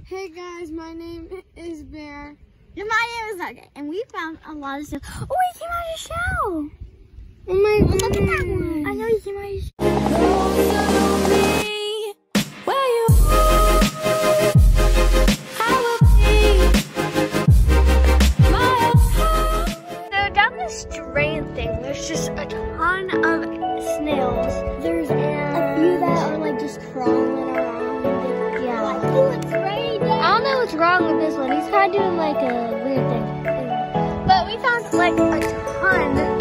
Hey guys, my name is Bear. And my name is Nugget. And we found a lot of stuff. Oh, he came out of his shell. Oh my god. Look at that one. I know he came out of his shell. So down this drain thing, there's just a ton of snails. There's a few that are like just crawling around. Yeah. I don't know what's wrong with this one. He's kind of doing like a weird thing. But we found like a ton.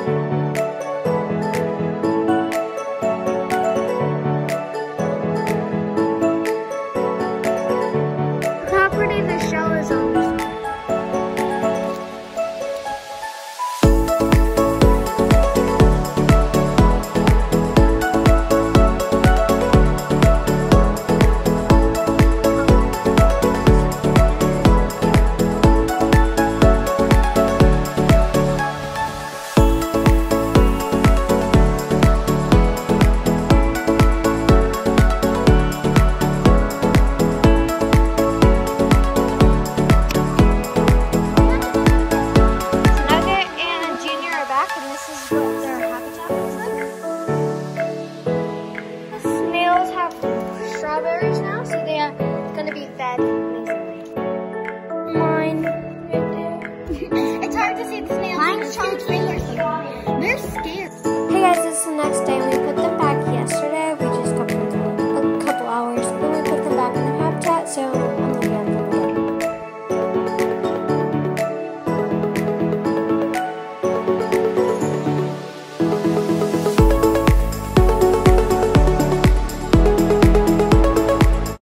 Look how pretty the shell is on this one. Strawberries now, so they are going to be fed amazingly. Mine, right there. It's hard to see the snails. Mine's chunky. They're scared. Hey guys, this is the next day. We put them back yesterday.